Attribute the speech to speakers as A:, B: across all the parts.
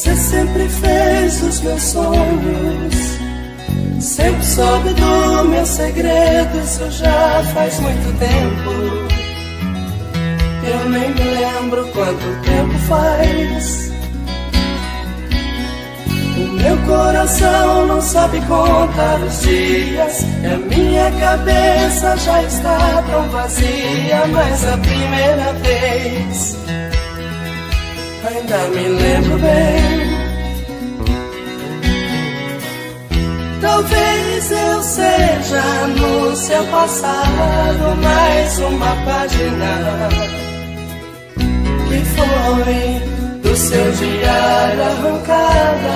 A: Você sempre fez os meus sonhos, sempre soube do meu segredo. Isso já faz muito tempo. Eu nem me lembro quanto tempo faz. O meu coração não sabe contar os dias, e a minha cabeça já está tão vazia. Mas a primeira vez ainda me lembro bem. Talvez eu seja no seu passado mais uma página que foi do seu diário arrancada.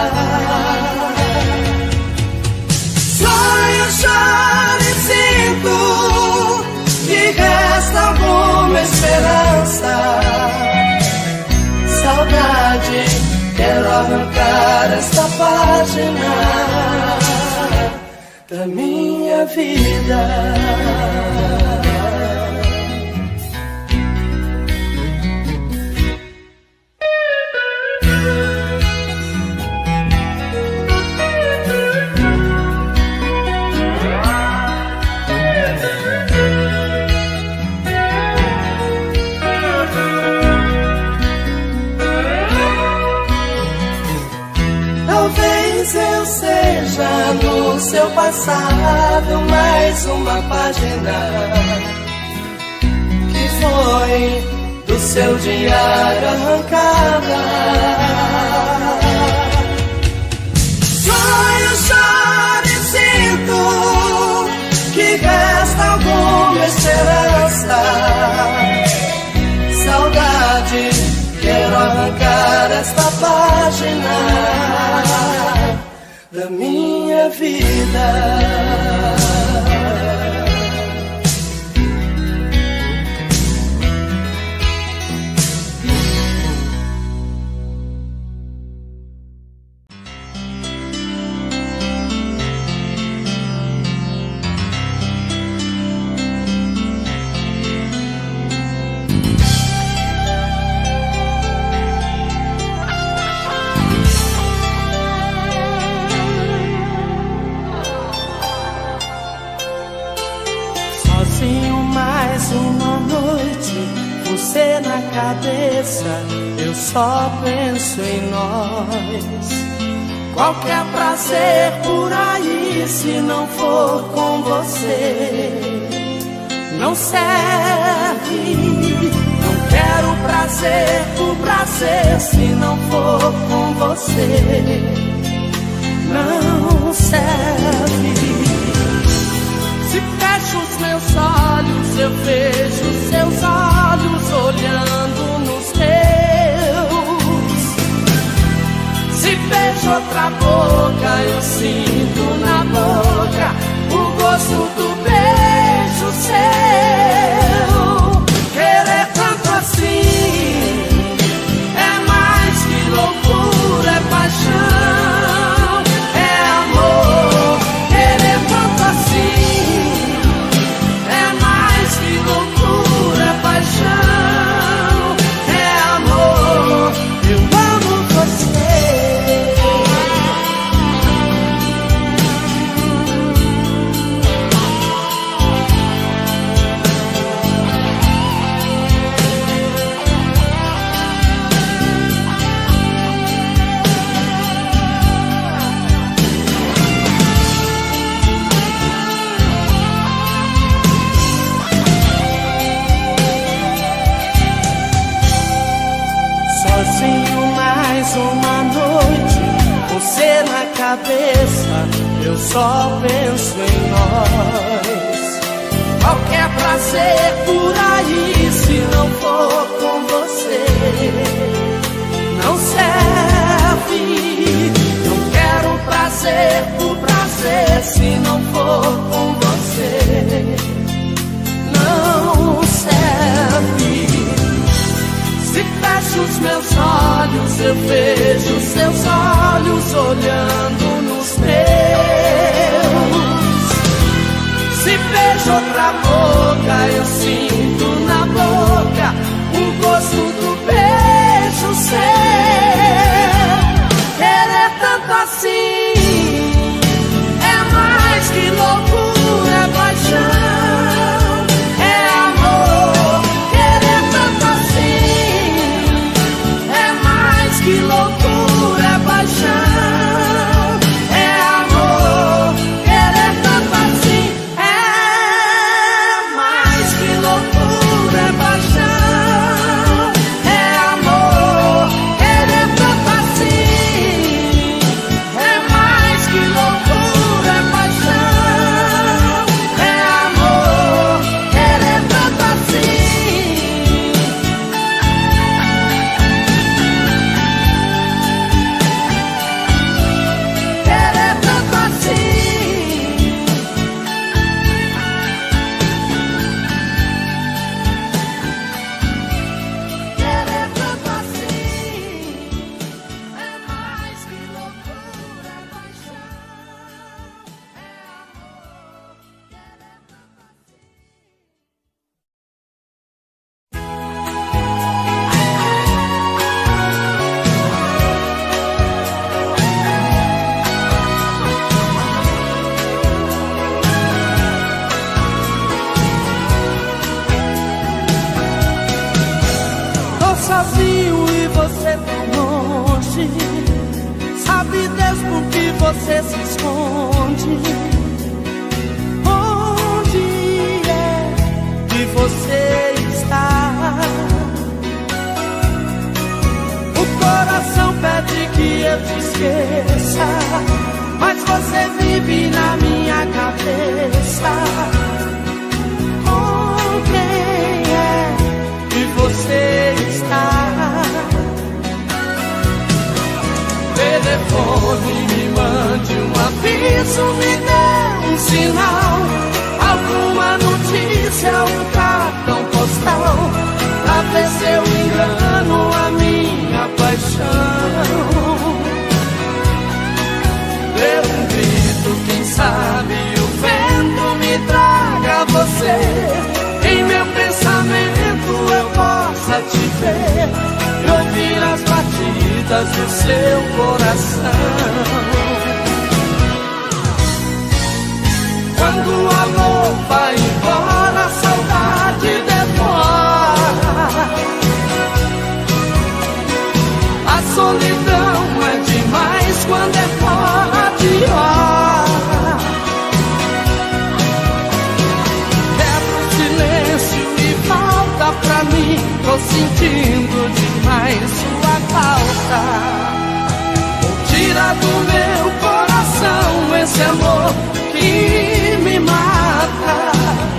A: Sonho, choro e sinto que resta alguma esperança. Saudade, quero arrancar esta página da minha vida. Talvez eu seja no seu passado mais uma página que foi do seu diário arrancada. Sonho, choro e sinto que resta alguma esperança. Saudade, quero arrancar esta página da minha vida. Você na cabeça, eu só penso em nós. Qualquer prazer por aí, se não for com você, não serve. Não quero prazer por prazer, se não for com você, não serve. Se fecho os meus olhos, eu vejo seus olhos olhando nos meus. Se beijo outra boca, eu sinto na boca o gosto do beijo seu. Querer tanto assim é mais que loucura, é paixão, é amor. Querer tanto assim paixão, é amor, eu amo você. Uma noite, você na cabeça, eu só penso em nós. Qualquer prazer por aí, se não for com você, não serve. Não quero prazer por prazer, se não for com você, não serve. Se fecho os meus olhos, eu vejo seus olhos olhando nos meus. Se beijo outra boca, eu sinto na boca o gosto do beijo seu. longe. Sabe Deus por que você se esconde? Onde é que você está? O coração pede que eu te esqueça, mas você vive na minha cabeça. Com quem é que você está? Telefone, me mande um aviso, me dê um sinal, alguma notícia, um cartão postal, pra ver se eu engano a minha paixão. Dê um grito, quem sabe o vento me traga você, em meu pensamento eu possa te ver e ouvir as batidas do seu coração. Quando o amor vai embora, a saudade devora. A solidão é demais quando é fora de hora. Quebra o silêncio e volta pra mim, tô sentindo demais sua falta. Tira do meu coração esse amor que me mata.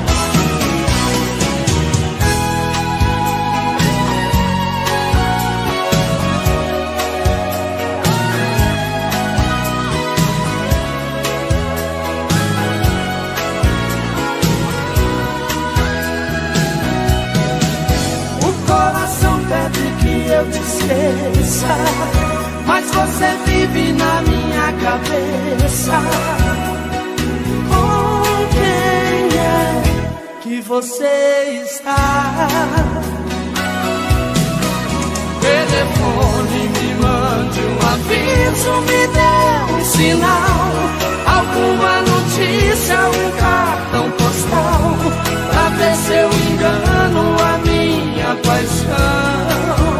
A: O coração pede que eu te esqueça, mas você vive na minha cabeça. Com quem é que você está? Telefone, me mande um aviso, me dê um sinal, alguma notícia, um cartão postal, pra ver se eu engano a minha paixão.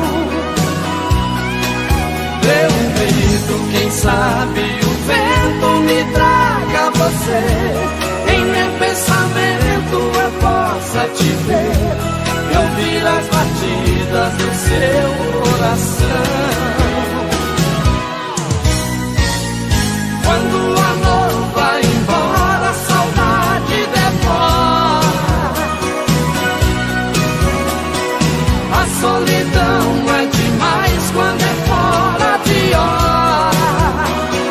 A: Dê um grito, quem sabe o vento me traga você, em meu pensamento eu possa te ver e ouvir as batidas do seu coração. Quando o amor vai embora, a saudade devora. A solidão é demais quando é fora de hora.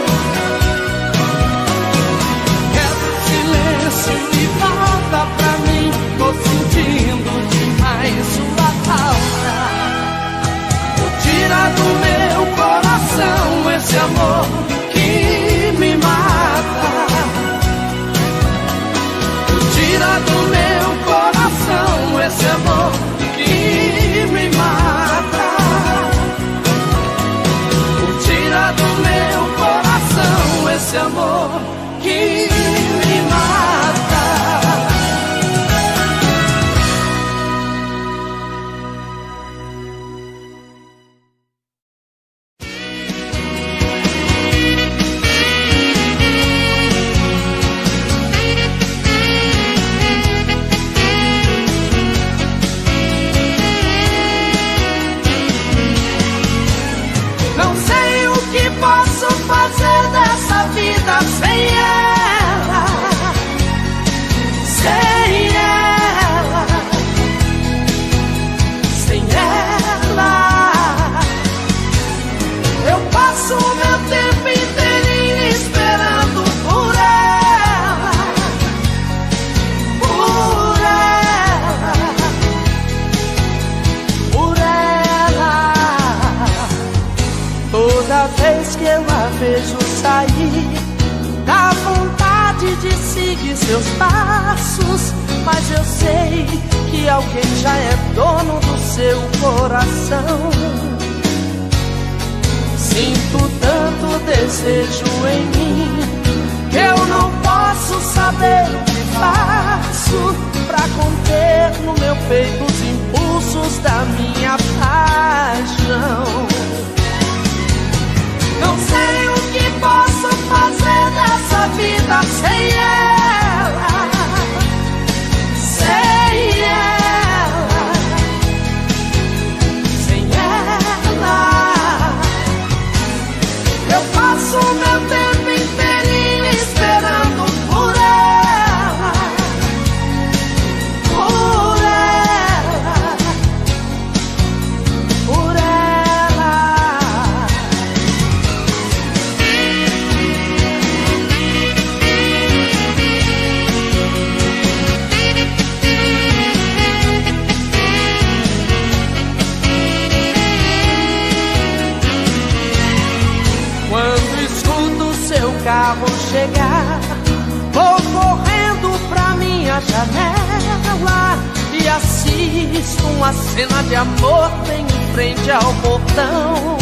A: Quebra o silêncio e volta pra mim, tô sentindo demais sua falta. Tira do meu coração esse amor que me mata. Tira do meu coração esse amor que me mata. Tira do meu coração esse amor que me mata. Não sei o que posso fazer dessa vida sem ela, sem ela, sem ela. Eu passo o meu tempo inteirinho esperando por ela, por ela, por ela. Toda vez que eu a vejo sair, dá vontade de seguir seus passos, mas eu sei que alguém já é dono do seu coração. Sinto tanto desejo em mim que eu não posso saber o que faço pra conter no meu peito os impulsos da minha paixão. carro chegar, vou correndo pra minha janela e assisto uma cena de amor bem em frente ao portão.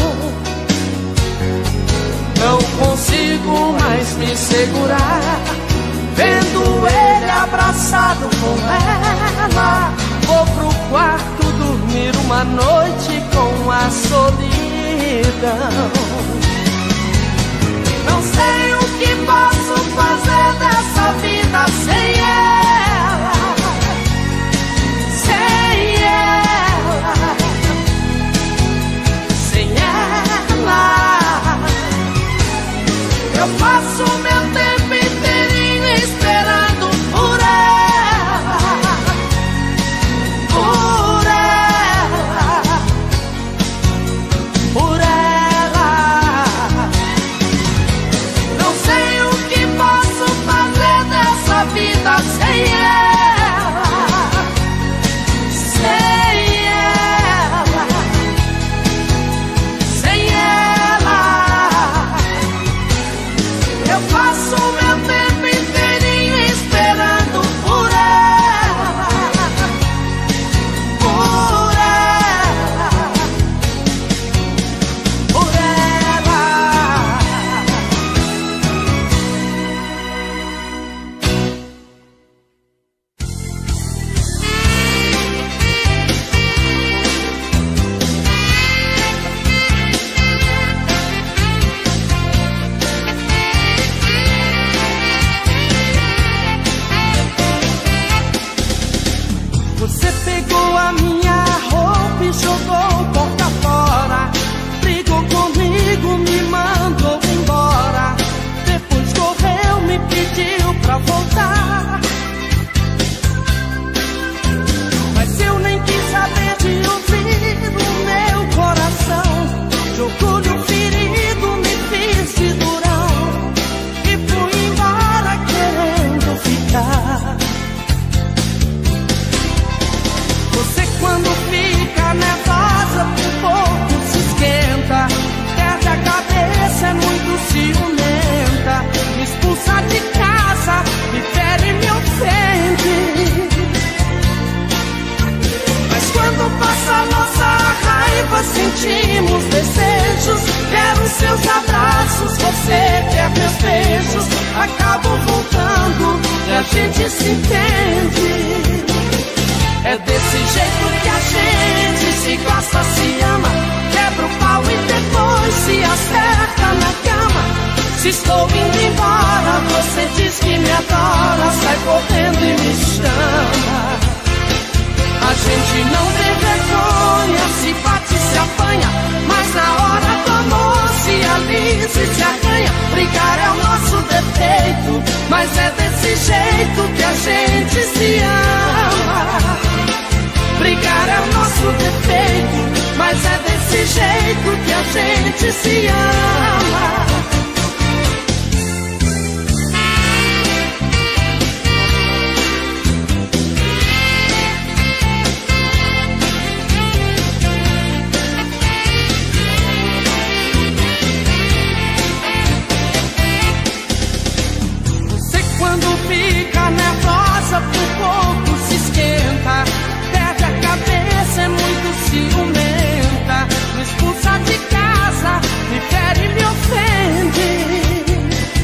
A: Não consigo mais me segurar, vendo ele abraçado com ela. Vou pro quarto dormir uma noite com a solidão. Não sei o que posso fazer dessa vida sem ela, sem ela, sem ela. Eu passo meu tempo inteirinho esperando por ela, por ela, por ela. Não sei o que posso fazer dessa vida sem ela, sem ela, sem ela. Eu passo meu tempo inteirinho esperando por ela, por ela, por ela. Você pegou a minha roupa e jogou porta fora, brigou comigo, me mandou embora, depois correu, me pediu pra voltar. Mas eu nem quis saber de ouvir o meu coração, de orgulho ferido me fiz de durão e fui embora querendo ficar. Você quando fica nervosa, por pouco se esquenta, perde a cabeça, é muito ciumenta, me expulsa de casa, me fere e me ofende. Mas quando passa a nossa raiva, sentimos desejos, quero seus abraços, você quer meus beijos, acabo voltando e a gente se entende. É desse jeito que a gente se gosta, se ama, quebra o pau e depois se acerta na cama. Se estou indo embora, você diz que me adora, sai correndo e me chama. A gente não tem vergonha, se bate, se apanha, mas na hora do amor se alisa e se arranha. Brigar é o nosso defeito, mas é desse jeito que a gente se ama. Brigar é o nosso defeito, mas é desse jeito que a gente se ama. Você quando fica nervosa, por pouco se esquenta, perde a cabeça, é muito ciumenta, me expulsa de casa, me fere e me ofende.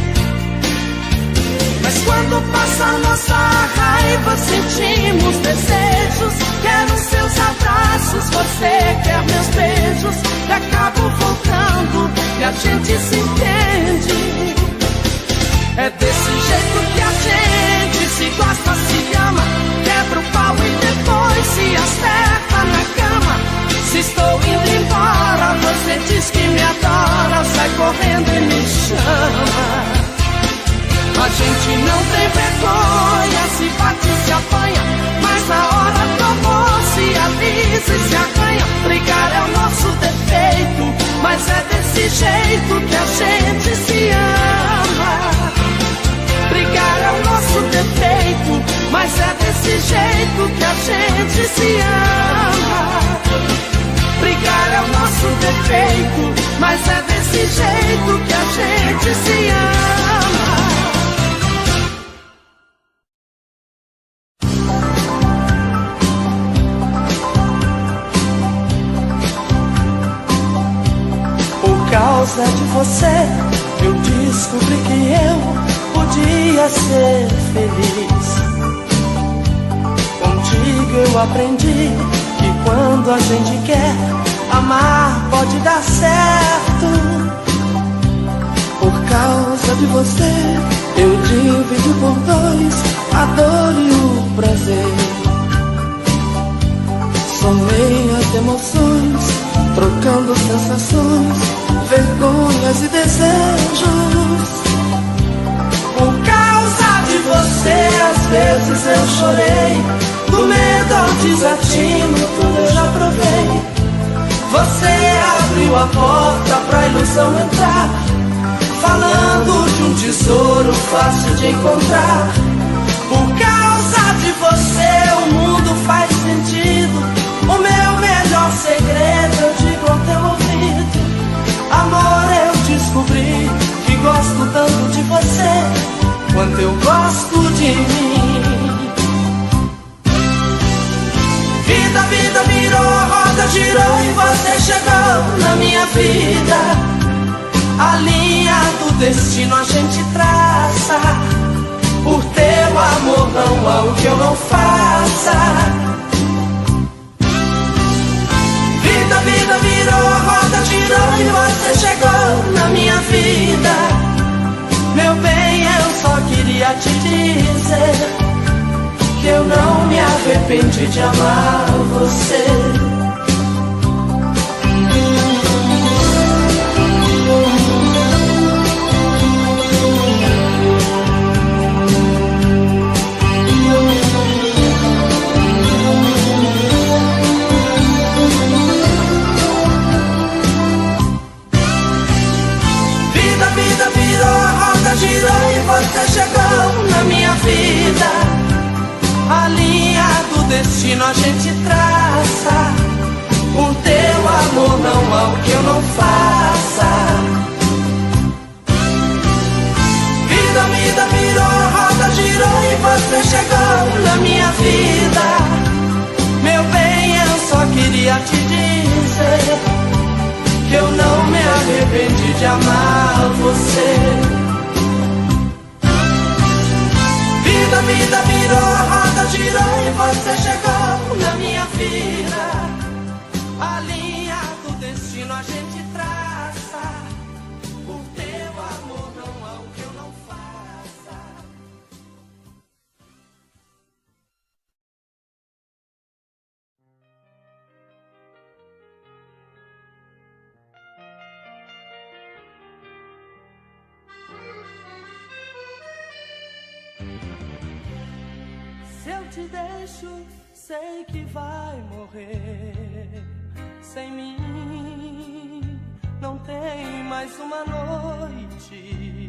A: Mas quando passa a nossa raiva, sentimos desejos, quero seus abraços, você quer meus beijos, e acabo voltando e a gente se entende. É desse jeito que a gente se gosta, se ama, quebra o pau e depois se acerta na cama. Se estou indo embora, você diz que me adora, sai correndo e me chama. A gente não tem vergonha, se bate, se apanha, mas na hora do amor se avisa e se arranha. Brigar é o nosso defeito, mas é desse jeito que a gente se ama. Brigar é o nosso defeito, mas é desse jeito que a gente se ama. Brigar é o nosso defeito, mas é desse jeito que a gente se ama. causa de você eu descobri que eu podia ser feliz. Contigo eu aprendi que quando a gente quer amar pode dar certo. Por causa de você eu divido por dois a dor e o prazer. Somei as emoções, trocando sensações, vergonhas e desejos. Por causa de você às vezes eu chorei, do medo ao desatino tudo eu já provei. Você abriu a porta pra ilusão entrar, falando de um tesouro fácil de encontrar. Por causa de você o mundo faz sentido. O meu melhor segredo eu digo ao teu ouvido. Amor, eu descobri que gosto tanto de você quanto eu gosto de mim. Vida, vida virou, roda girou e você chegou na minha vida. A linha do destino a gente traça. Por teu amor não há o que eu não faça. Vida, vida virou, roda girou e você chegou na minha vida. Meu bem, eu só queria te dizer que eu não me arrependi de amar você. Girou e você chegou na minha vida. A linha do destino a gente traça. Por teu amor não há o que eu não faça. Vida, vida virou, roda girou e você chegou na minha vida. Meu bem, eu só queria te dizer que eu não me arrependi de amar você. Vida, vida virou, roda girou e você chegou na minha vida. A linha do destino a gente traça. Por teu amor não há o que eu não faça. Se eu te deixo, sei que vai morrer. Sem mim, não tem mais uma noite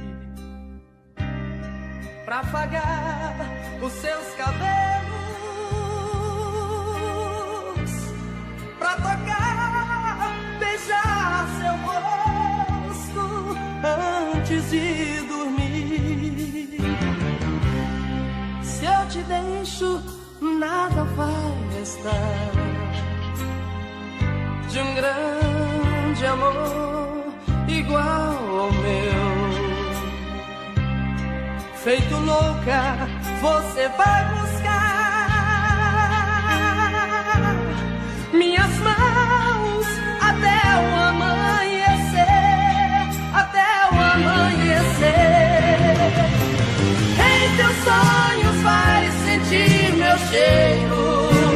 A: pra afagar os seus cabelos, pra tocar, beijar seu rosto antes de dormir. Se eu te deixo, nada vai restar de um grande amor igual ao meu. Feito louca, você vai buscar minhas mãos até o amanhecer, até o amanhecer. Em teus sonhos vai sentir meu cheiro,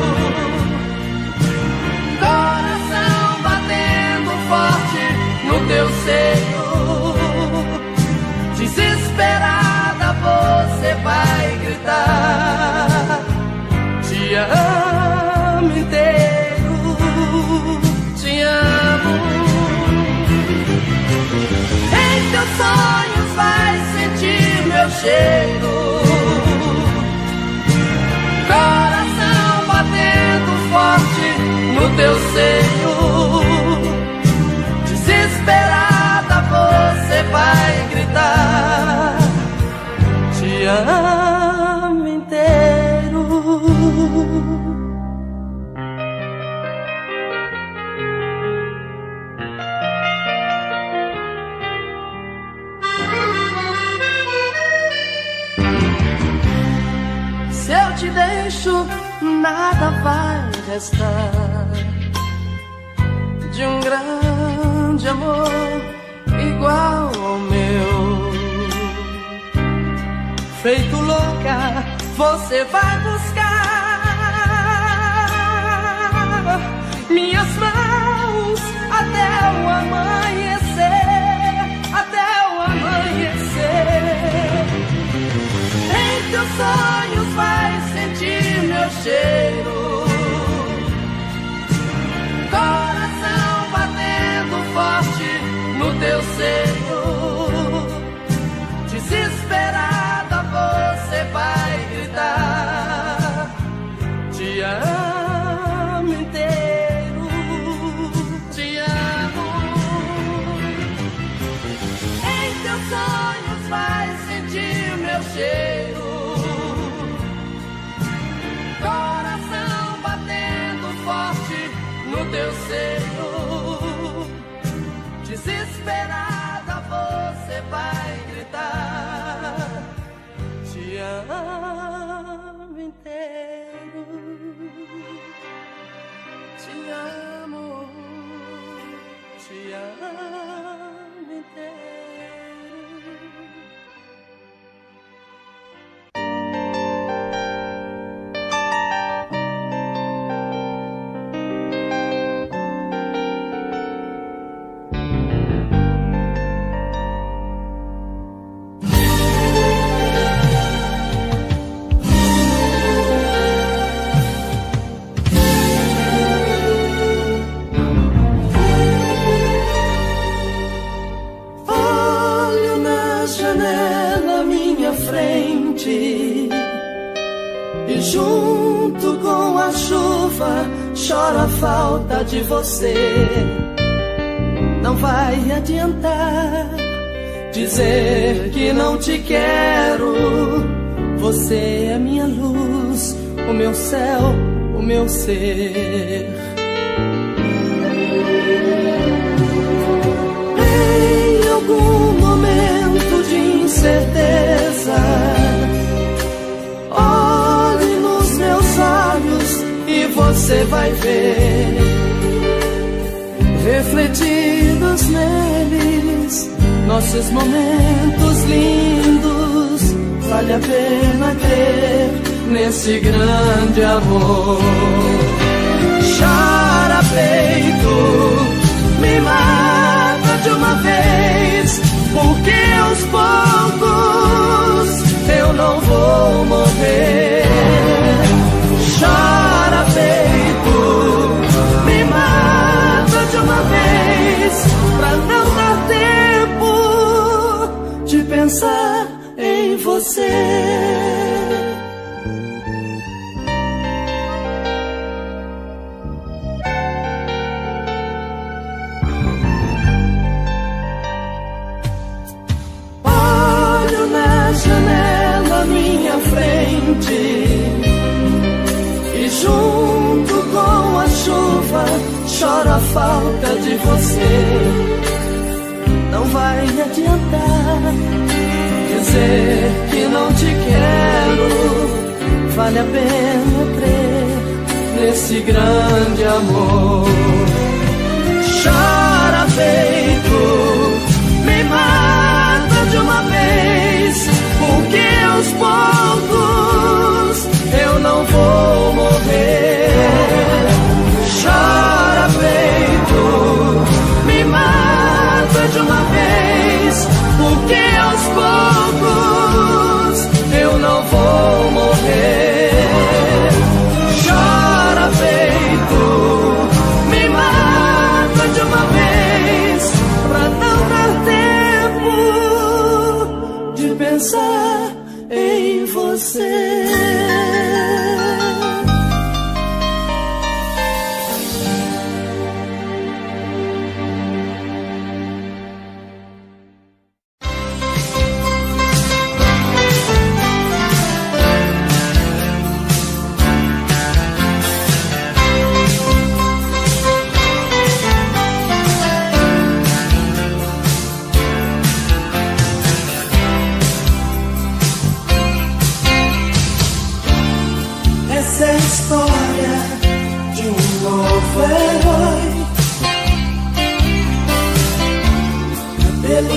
A: coração batendo forte no teu seio. Desesperada você vai gritar deixo, nada vai restar de um grande amor igual ao meu. Feito louca, você vai buscar minhas mãos até o amanhecer, até o amanhecer. Em teus sonhos vai sentir meu cheiro, coração batendo forte no teu seio. Desesperada você vai gritar: te amo inteiro, te amo. Em teus sonhos vai sentir meu cheiro, coração batendo forte no teu seio. Desesperada você vai gritar: te amo inteiro, te amo inteiro. E junto com a chuva choro a falta de você. Não vai adiantar dizer que não te quero. Você é minha luz, o meu céu, o meu ser. Em algum momento de incerteza, olhe nos meus olhos e você vai ver, refletidos neles, nossos momentos lindos. Vale a pena crer nesse grande amor. Chora peito, me mata de uma vez, porque aos poucos eu não vou morrer. Chora peito, me mata de uma vez, pra não dar tempo de pensar em você. E junto com a chuva choro a falta de você. Não vai adiantar dizer que não te quero. Vale a pena crer nesse grande amor. Chora peito, me mata de uma vez, porque aos poucos eu não vou morrer. Chora peito, me mata de uma vez, porque aos poucos eu não vou morrer. Chora peito, me mata de uma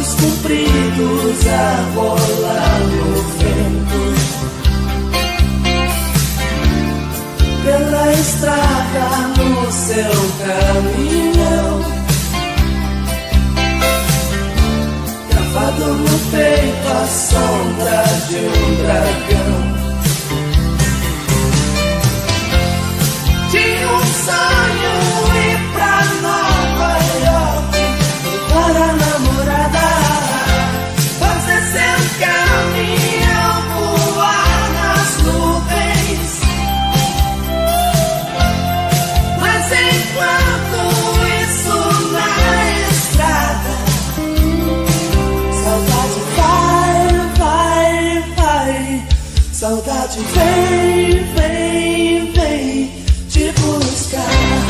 A: cabelos compridos a rolar no vento, pela estrada no seu caminhão, gravado no peito a sombra de um dragão. Tinha um sonho ir pra Nova York, para a namorada, fazer seu caminhão, voar nas nuvens. Mas enquanto isso na estrada, saudade vai, vai, vai. Saudade vem, vem, vem te buscar.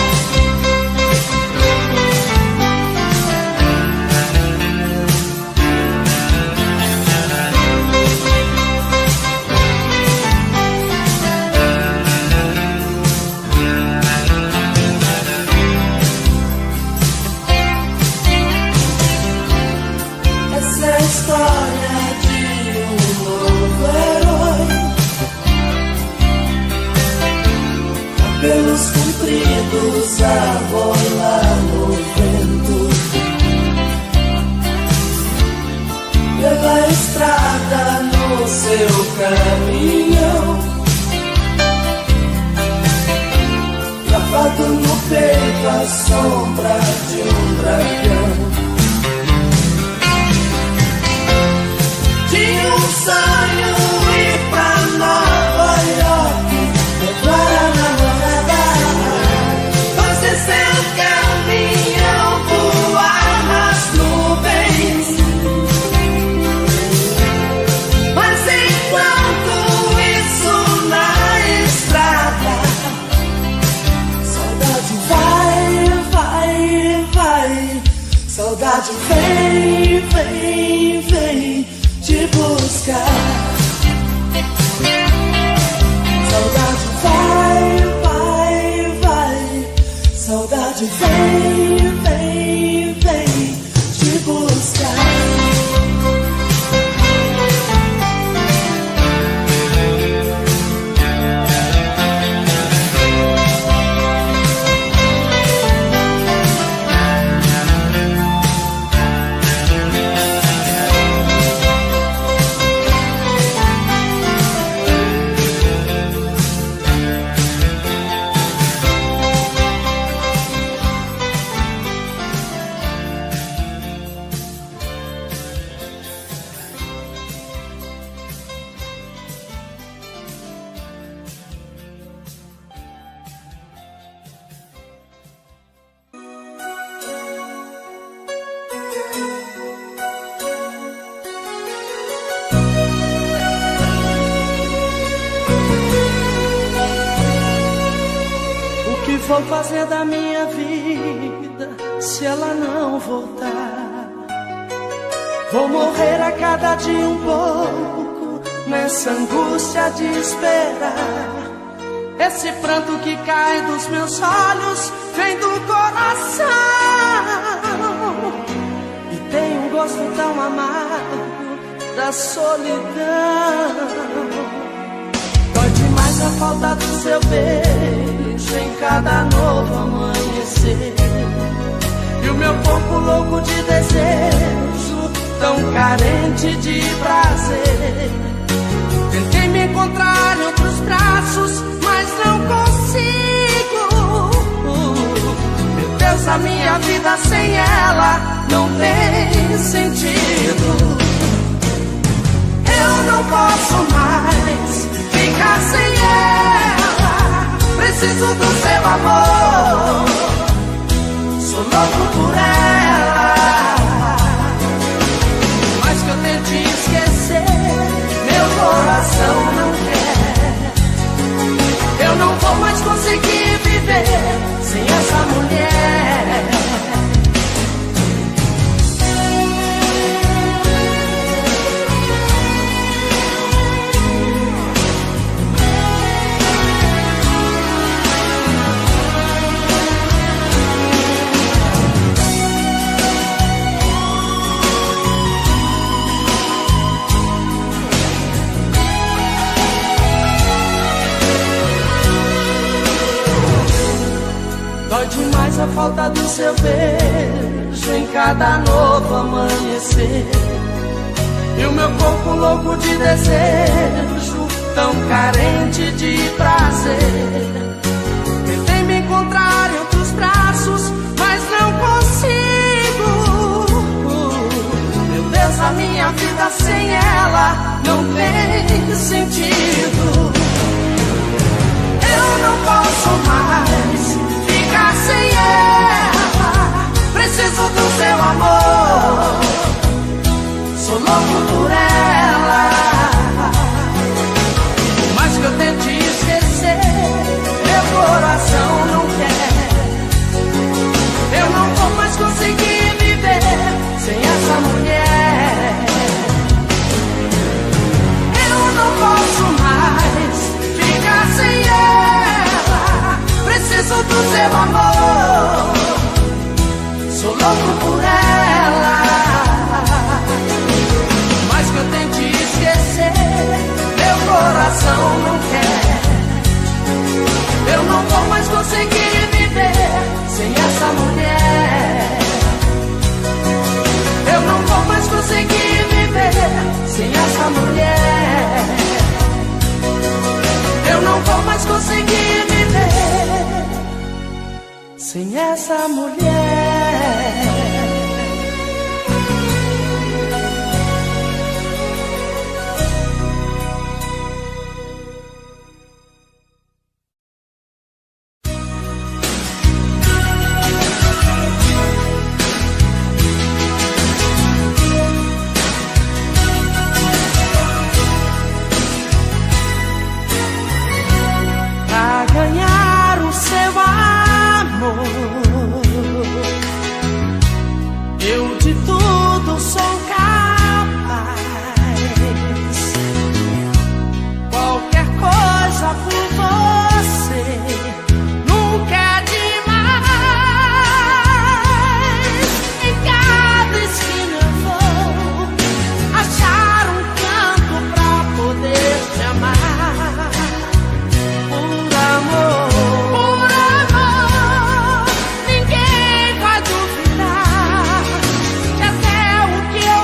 A: Essa é a história de um novo herói, cabelos compridos a rolar no vento, pela estrada no seu caminhão, gravado no peito a sombra de um dragão. Tinha um sonho ir pra Nova York, levar a namorada, fazer seu caminhão, voar nas nuvens. Mas enquanto isso na estrada, saudade vai, vai, vai. Saudade vem, vem, vem te buscar. Saudade vai, vai, vai. Saudade vem, vem, vem te buscar. Vou fazer da minha vida se ela não voltar? Vou morrer a cada dia um pouco nessa angústia de esperar. Esse pranto que cai dos meus olhos vem do coração e tem um gosto tão amargo da solidão. Dói demais a falta do seu beijo em cada novo amanhecer, e o meu corpo louco de desejo, tão carente de prazer. Tentei me encontrar em outros braços, mas não consigo. Meu Deus, a minha vida sem ela não tem sentido. Eu não posso mais ficar sem ela. Preciso do seu amor, sou louco por ela. Mas que eu tente esquecer, meu coração não quer. Eu não vou mais conseguir viver sem essa mulher. seu beijo em cada novo amanhecer. E o meu corpo louco de desejo, tão carente de prazer. Tentei me encontrar em outros braços, mas não consigo. Meu Deus, a minha vida sem ela não tem sentido. Eu não posso mais ficar sem ela. Preciso do seu amor, sou louco por ela. Por mais que eu tente esquecer, meu coração não quer. Eu não vou mais conseguir viver sem essa mulher. Eu não posso mais ficar sem ela. Preciso do seu amor, sou louco por ela. Mas que eu tente esquecer, meu coração não quer. Eu não vou mais conseguir viver sem essa mulher. Eu não vou mais conseguir viver sem essa mulher. Eu não vou mais conseguir viver sem essa mulher. Eu de tudo sou capaz, qualquer coisa por você nunca é demais. Em cada esquina eu vou achar um canto pra poder te amar. Por amor, ninguém vai duvidar que até o que eu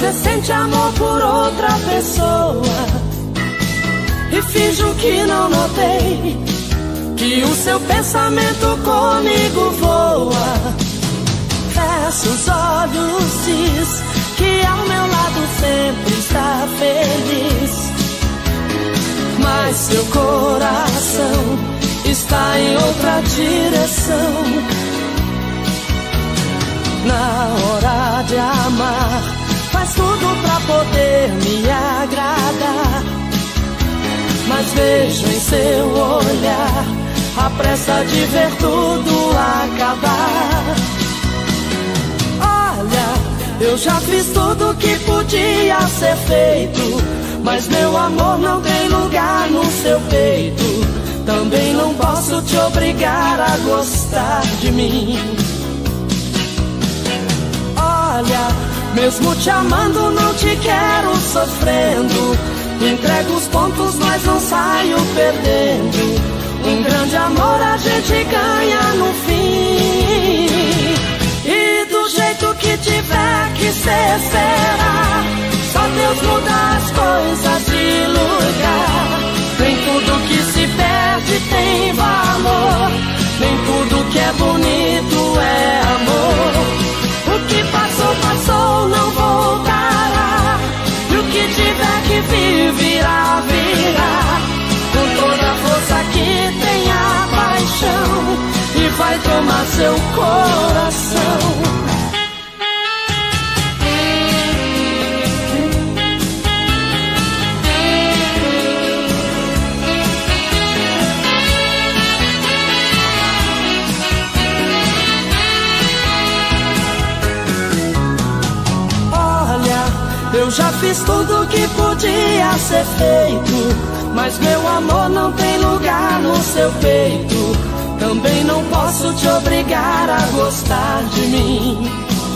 A: você sente amor por outra pessoa e finjo que não notei que o seu pensamento comigo voa. Fecha os olhos, diz que ao meu lado sempre está feliz, mas seu coração está em outra direção. Na hora de amar, faz tudo pra poder me agradar, mas vejo em seu olhar a pressa de ver tudo acabar. Olha, eu já fiz tudo que podia ser feito, mas meu amor não tem lugar no seu peito. Também não posso te obrigar a gostar de mim. Olha, mesmo te amando não te quero sofrendo. Entrego os pontos, mas não saio perdendo. Um grande amor a gente ganha no fim. E do jeito que tiver que ser, será. Só Deus muda as coisas de lugar. Nem tudo que se perde tem valor, nem tudo que é bonito é amor. O que passou, passou, não voltará. E o que tiver que vir, virá, virá. Com toda a força que tem a paixão, e vai tomar seu coração. Eu já fiz tudo que podia ser feito, mas meu amor não tem lugar no seu peito. Também não posso te obrigar a gostar de mim.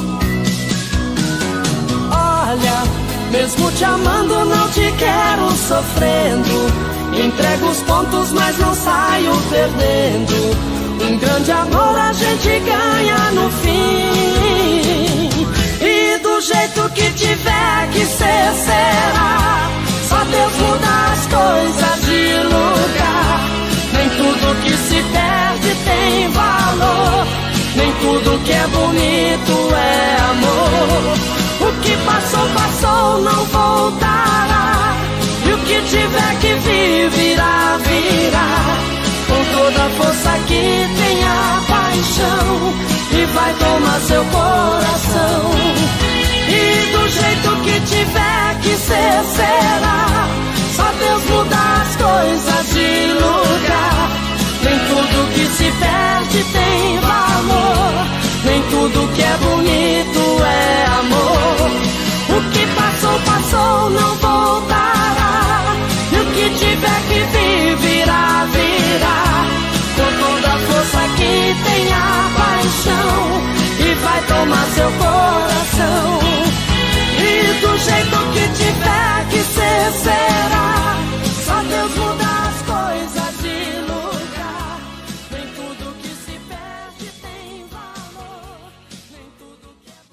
A: Olha, mesmo te amando não te quero sofrendo. Entrego os pontos, mas não saio perdendo. Um grande amor a gente ganha no fim. E do jeito que tiver que ser, será. Só Deus muda as coisas de lugar. Nem tudo que se perde tem valor, nem tudo que é bonito é amor. O que passou, passou, não voltará. E o que tiver que vir, virá, virá. Com toda a força que tem a paixão, e vai tomar seu coração. E do jeito que tiver que ser, será. Só Deus muda as coisas de lugar. Nem tudo que se perde tem valor, nem tudo que é bonito é amor. O que passou, passou, não voltará. E o que tiver que vir, virá, virá. Com toda a força que tem a paixão, e vai tomar seu coração. E do jeito que tiver que ser, será. Só Deus muda as coisas de lugar. Nem tudo que se perde tem valor, nem tudo que é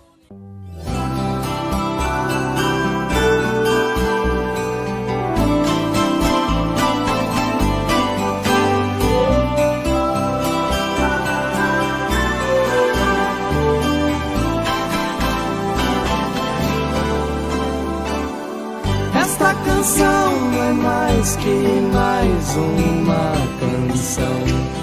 A: Esta canção não é mais que mais uma canção.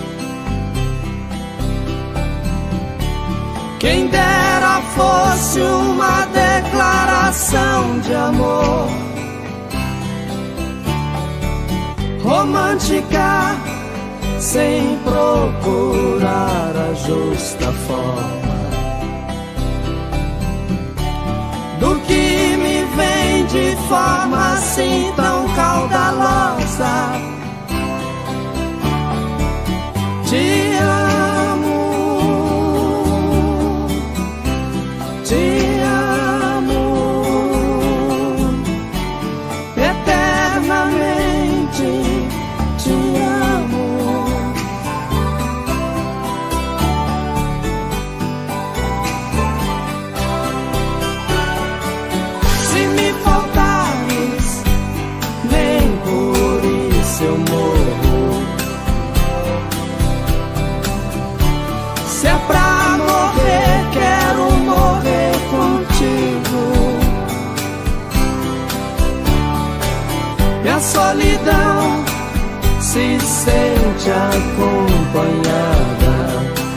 A: Quem dera fosse uma declaração de amor romântica, sem procurar a justa forma do que me vem de forma assim tão caudalosa. Te amo, te amo eternamente, te amo. a solidão se sente acompanhada.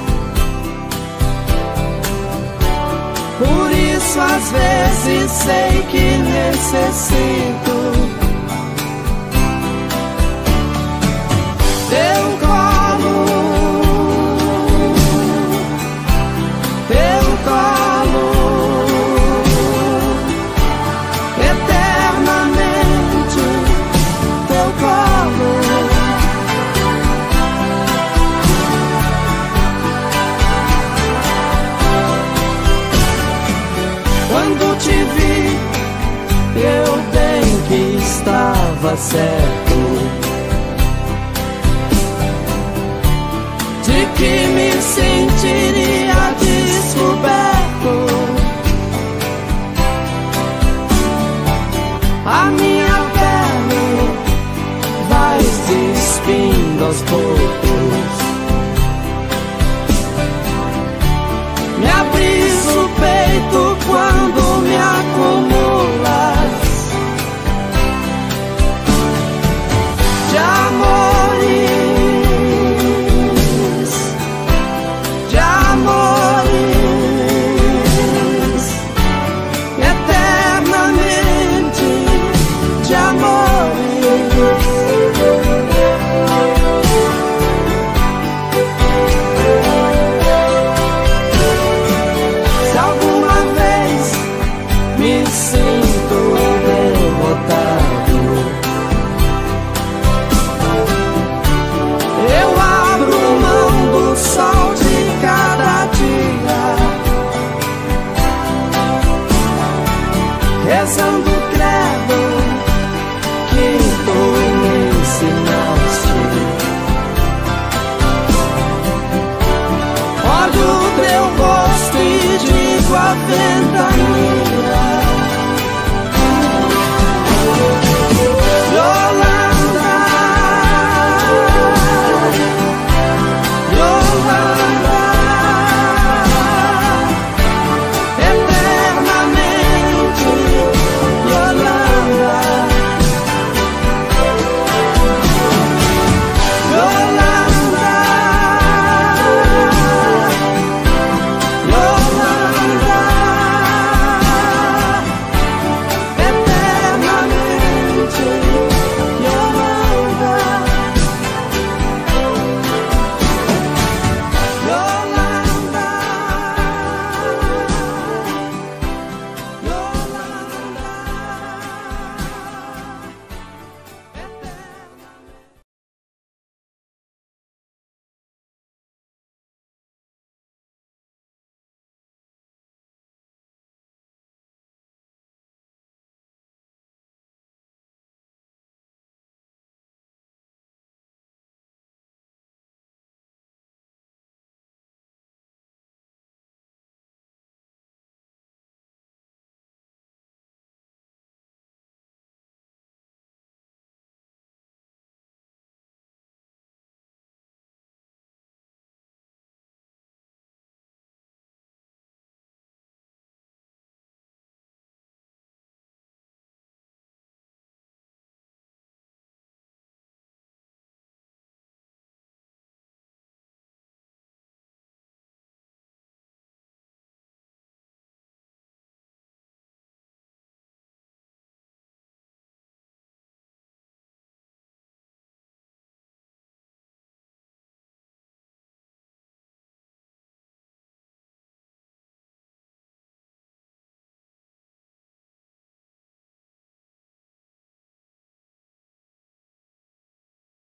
A: Por isso às vezes sei que necessito teu colo, teu colo, eternamente teu colo. Quando te vi, eu bem que estava certo de que me sentiria